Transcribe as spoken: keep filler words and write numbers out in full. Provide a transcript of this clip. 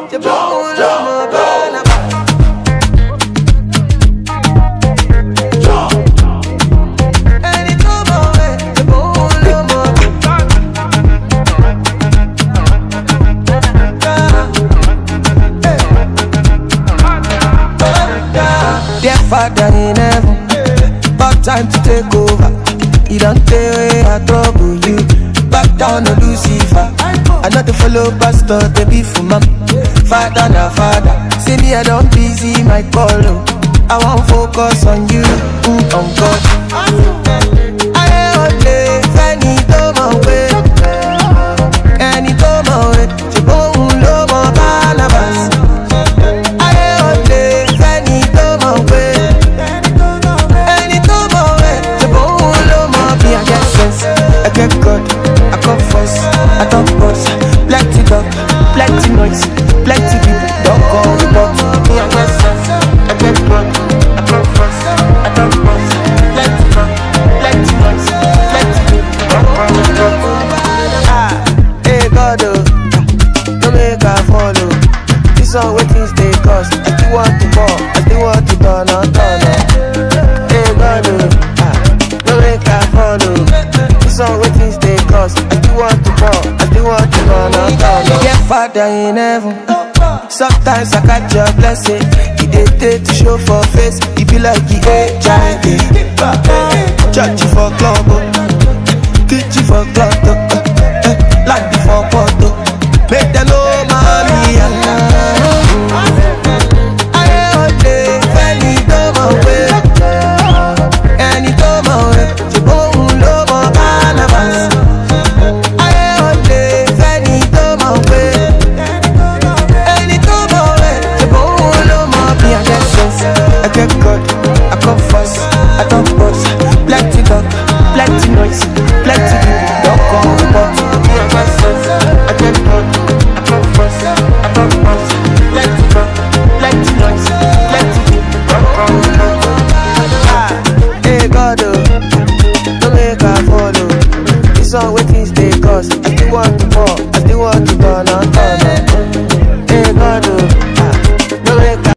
jump, jump, jump. Father in heaven, about time to take over. You don't tell way I trouble you. Back down to Lucifer. I know to follow pastor, they be for mom. Father na father, see me I don't busy my call. I won't focus on you, mm, on God. I ain't play, any to my way, any to my way. You won't love my Barnabas. I get God, I come first, I don't boss. Plenty talk, plenty noise, plenty people don't call me but me I get sense. I get God, I come first, I don't boss. Plenty talk, plenty noise, plenty people don't call me but ah, hey God, oh, don't make I follow. This one what things they cost. I still want to more, I still want to turn on, turn on. Hey God, oh, ah, don't make I follow. So what things they cost, I still want to fall, I still want to run on down. Get Father in heaven, sometimes I catch your blessing. He dey take to show for face, he be like the H I V. Church you for club, kitchen you for club, like the for photo. Make them know mommy Allah. I ain't day, any time my way, any time my way. I get God, I come first, I don't boss. Plenty talk, plenty noise, plenty people don't call me but me I get sense. I get God, I come first, I don't boss. Plenty talk, plenty noise, plenty people don't call me but ah, hey God, oh, don't make I follow. This one what things they cost. I still want to more, I still want to turn on.